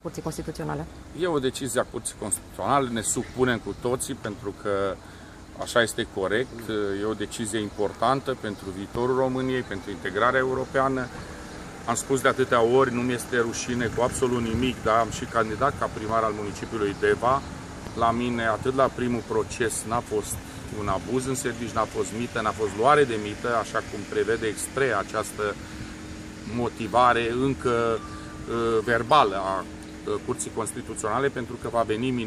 Curții Constituționale? E o decizie a Curții Constituționale, ne supunem cu toții pentru că așa este corect, e o decizie importantă pentru viitorul României, pentru integrarea europeană. Am spus de atâtea ori, nu mi este rușine cu absolut nimic, dar am și candidat ca primar al municipiului Deva. La mine, atât la primul proces, n-a fost un abuz în serviciu, n-a fost mită, n-a fost luare de mită, așa cum prevede expre această motivare încă verbală a Curții Constituționale, pentru că va veni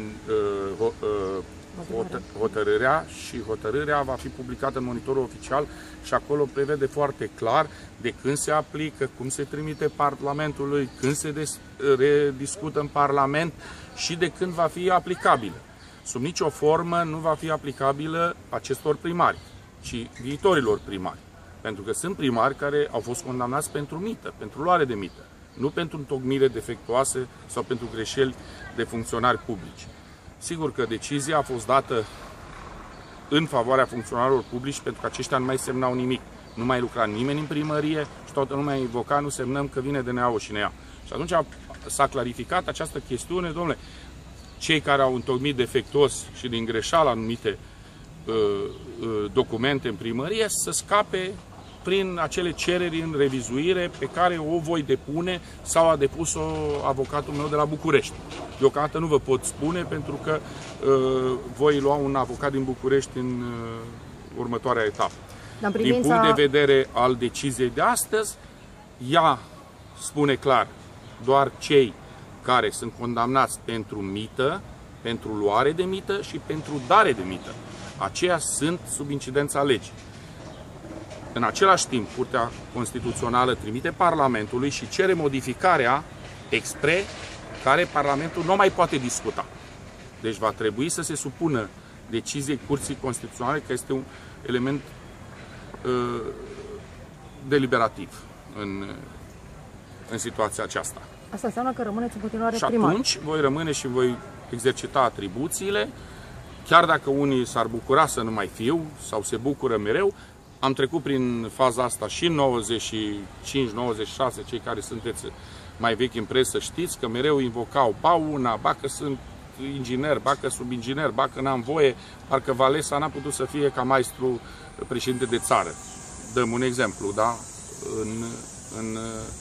hotărârea și hotărârea va fi publicată în monitorul oficial și acolo prevede foarte clar de când se aplică, cum se trimite Parlamentului, când se rediscută în Parlament și de când va fi aplicabilă. Sub nicio formă nu va fi aplicabilă acestor primari, ci viitorilor primari. Pentru că sunt primari care au fost condamnați pentru mită, pentru luare de mită, nu pentru întocmire defectuoase sau pentru greșeli de funcționari publici. Sigur că decizia a fost dată în favoarea funcționarilor publici pentru că aceștia nu mai semnau nimic. Nu mai lucra nimeni în primărie și toată lumea invoca, nu semnăm că vine DNA-ul și ne ia. Și atunci s-a clarificat această chestiune, domnule, cei care au întocmit defectuos și din greșeală anumite documente în primărie să scape prin acele cereri în revizuire pe care o voi depune sau a depus-o avocatul meu de la București. Deocamdată nu vă pot spune pentru că voi lua un avocat din București în următoarea etapă. Din punct de vedere al deciziei de astăzi, ea spune clar, doar cei care sunt condamnați pentru mită, pentru luare de mită și pentru dare de mită. Aceia sunt sub incidența legii. În același timp, Curtea Constituțională trimite Parlamentului și cere modificarea expre care Parlamentul nu mai poate discuta. Deci va trebui să se supună deciziei Curții Constituționale, că este un element deliberativ în situația aceasta. Asta înseamnă că rămâneți în continuare primar. Și atunci voi rămâne și voi exercita atribuțiile, chiar dacă unii s-ar bucura să nu mai fiu sau se bucură mereu. Am trecut prin faza asta și în 95-96, cei care sunteți mai vechi în presă știți că mereu invocau ba una, ba că sunt inginer, ba că subinginer, ba că n-am voie, parcă Valesa n-a putut să fie ca maestru președinte de țară. Dăm un exemplu, da? În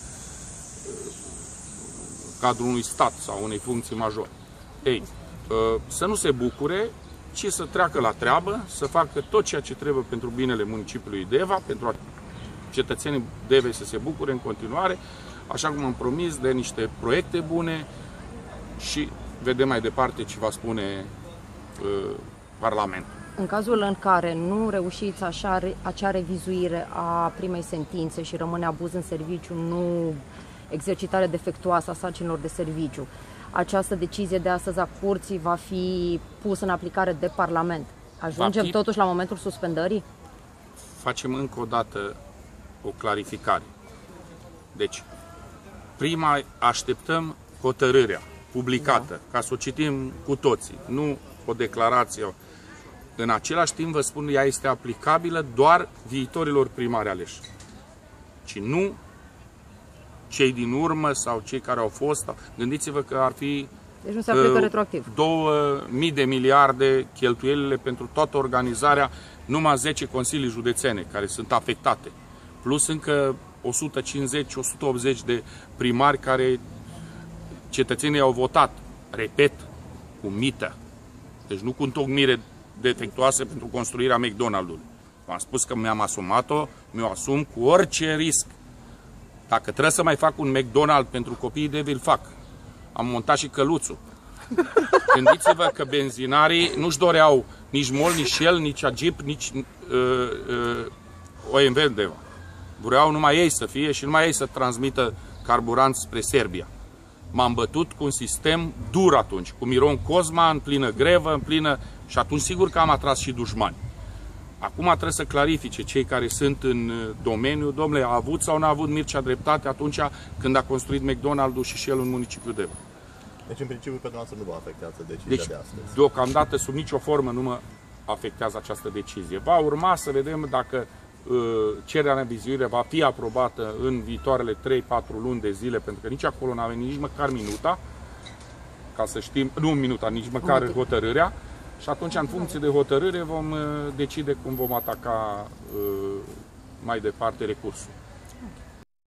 cadrul unui stat sau unei funcții majore. Ei, să nu se bucure, ci să treacă la treabă, să facă tot ceea ce trebuie pentru binele municipiului Deva, pentru a cetățenii Devei să se bucure în continuare, așa cum am promis, de niște proiecte bune și vedem mai departe ce va spune Parlamentul. În cazul în care nu reușiți acea revizuire a primei sentințe și rămâne abuz în serviciu, nu exercitare defectuoasă a sarcinilor de serviciu, această decizie de astăzi a Curții va fi pusă în aplicare de Parlament. Ajungem totuși la momentul suspendării? Facem încă o dată o clarificare. Deci, prima așteptăm hotărârea publicată, ca să o citim cu toții, nu o declarație. În același timp, vă spun, ea este aplicabilă doar viitorilor primari aleși, ci nu cei din urmă sau cei care au fost. Gândiți-vă că ar fi deci nu se aplică retroactiv. 2000 de miliarde cheltuielile pentru toată organizarea, numai 10 consilii județene care sunt afectate, plus încă 150-180 de primari care cetățenii au votat, repet, cu mită. Deci nu cu întocmire defectuoase pentru construirea McDonald's-ului. V-am spus că mi-am asumat-o, mi-o asum cu orice risc. Dacă trebuie să mai fac un McDonald's pentru copiii de îl fac. Am montat și căluțul. Gândiți-vă că benzinarii nu-și doreau nici MOL, nici Shell, nici Agip, nici OMV Deva. Vreau numai ei să fie și numai ei să transmită carburant spre Serbia. M-am bătut cu un sistem dur atunci, cu Miron Cosma, în plină grevă, în plină... Și atunci sigur că am atras și dușmani. Acum trebuie să clarifice cei care sunt în domeniu, domnule, a avut sau n-a avut Mircea dreptate atunci când a construit McDonald's și Shell în municipiul Deva. Deci, în principiu, pe dumneavoastră nu vă afectează decizia de astăzi. Deocamdată, sub nicio formă, nu mă afectează această decizie. Va urma să vedem dacă cererea în revizuire va fi aprobată în viitoarele 3-4 luni de zile, pentru că nici acolo n-a venit nici măcar minuta. ca să știm, nu în minut, nici măcar hotărârea, și atunci, în funcție de hotărâre, vom decide cum vom ataca mai departe recursul.